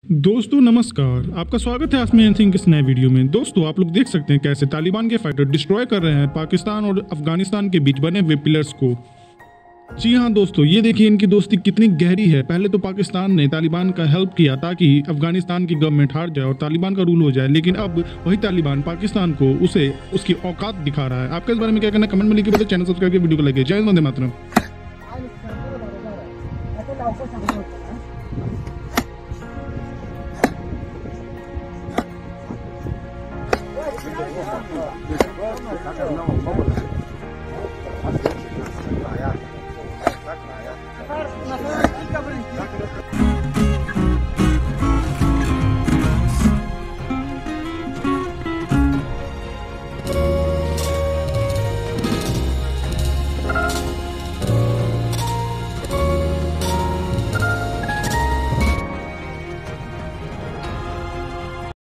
दोस्तों नमस्कार, आपका स्वागत है आसमान सिंह के इस नए वीडियो में। दोस्तों आप लोग देख सकते हैं कैसे तालिबान के फाइटर डिस्ट्रॉय कर रहे हैं पाकिस्तान और अफगानिस्तान के बीच बने हुए पिलर्स को। जी हाँ दोस्तों, ये देखिए इनकी दोस्ती कितनी गहरी है। पहले तो पाकिस्तान ने तालिबान का हेल्प किया ताकि अफगानिस्तान की गवर्नमेंट हार जाए और तालिबान का रूल हो जाए, लेकिन अब वही तालिबान पाकिस्तान को उसे उसकी औकात दिखा रहा है। आपका इस बारे में क्या कहना है कमेंट में लिखिए। बताइए, चैनल सब्सक्राइब करके वीडियो को लाइक। जय हिंद, वंदे मातरम। Nafar,